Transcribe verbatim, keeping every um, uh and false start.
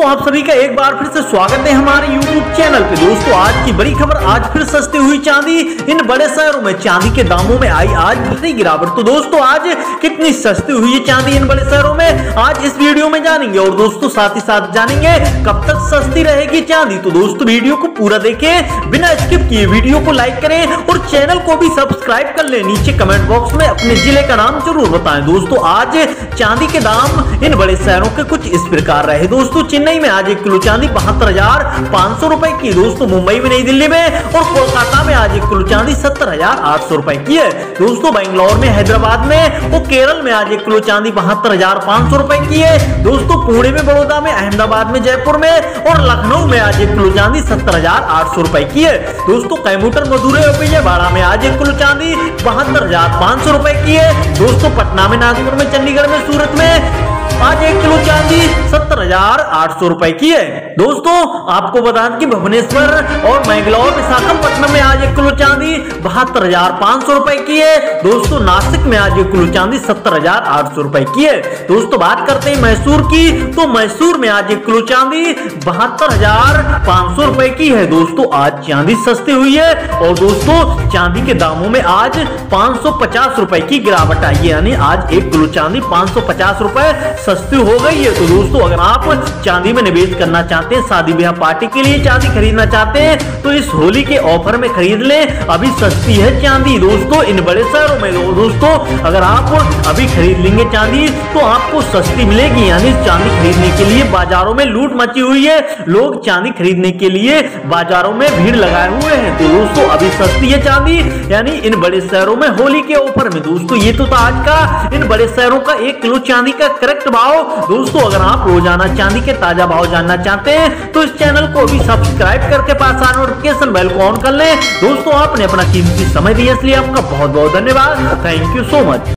दोस्तों आप सभी का एक बार फिर से स्वागत है हमारे यूट्यूब चैनल पे। दोस्तों आज की बड़ी खबर, आज फिर सस्ती हुई चांदी। इन बड़े शहरों में चांदी के दामों में आई आज भारी गिरावट। तो दोस्तों आज कितनी सस्ती हुई है चांदी इन बड़े शहरों में, आज इस वीडियो में जानेंगे। और दोस्तों साथ ही साथ जानेंगे कब तक सस्ती रहेगी चांदी। तो दोस्तों वीडियो को पूरा देखें, बिना स्किप किए वीडियो को लाइक करें और चैनल को भी सब्सक्राइब कर लें। नीचे कमेंट बॉक्स में अपने जिले का नाम जरूर बताएं। दोस्तों आज चांदी के दाम इन बड़े शहरों के कुछ इस प्रकार रहे। दोस्तों चेन्नई में आज एक किलो चांदी बहत्तर हजार पाँच सौ रुपए की। दोस्तों मुंबई में, नई दिल्ली में और कोलकाता में आज एक किलो चांदी सत्तर हजार आठ सौ रुपए की है। दोस्तों बेंगलोर में, हैदराबाद में और केरल में आज एक किलो चांदी बहत्तर हजार पाँच सौ रुपए की है। दोस्तों पुणे में, बड़ौदा में, अहमदाबाद में, जयपुर में और लखनऊ में आज एक किलो चांदी सत्तर हजार आठ सौ रुपए की है। दोस्तों कैमूटर, मदुरै और विजयवाड़ा में आज एक किलो चांदी बहत्तर हजार पाँच सौ रुपए की है। दोस्तों पटना में, नागपुर में, चंडीगढ़ में, सूरत में आज एक किलो चांदी सत्तर हजार आठ सौ रुपए की है। दोस्तों आपको बता दें कि भुवनेश्वर और मैंगलोर, विशाखापट्टनम में आज एक किलो चांदी बहत्तर हजार पाँच सौ रुपए की है। दोस्तों नासिक में आज एक किलो चांदी सत्तर हजार आठ सौ रुपए की है। दोस्तों बात करते हैं मैसूर की, तो मैसूर में आज एक किलो चांदी बहत्तर हजार पाँच सौ रुपए की है। दोस्तों आज चांदी सस्ती हुई है और दोस्तों चांदी के दामों में आज पाँच सौ पचास रुपए की गिरावट आई है, यानी आज एक किलो चांदी पाँच सौ पचास रुपए सस्ती हो गई है। तो दोस्तों अगर आप चांदी में निवेश करना चाहते हैं, शादी ब्याह पार्टी के लिए चांदी खरीदना चाहते हैं, तो इस होली के ऑफर में खरीद लें। अभी सस्ती है चांदी दोस्तों इन बड़े शहरों में। दोस्तों अगर आप अभी खरीद लेंगे चांदी तो आपको सस्ती मिलेगी, यानी चांदी खरीदने के लिए बाजारों में लूट मची हुई है। लोग चांदी खरीदने के लिए बाजारों में भीड़ लगाए हुए हैं। तो दोस्तों अभी सस्ती है चांदी, यानी इन बड़े शहरों में होली के ऑफर में। दोस्तों ये तो था आज का इन बड़े शहरों का एक किलो चांदी का करेक्ट भाव। दोस्तों अगर आप रोजाना चांदी के ताजा भाव जानना चाहते हैं तो इस चैनल को भी सब्सक्राइब करके पास आ नोटिफिकेशन बेल को ऑन कर लें। दोस्तों आपने अपना कीमती समय दिया, इसलिए आपका बहुत बहुत धन्यवाद। Thank you so much.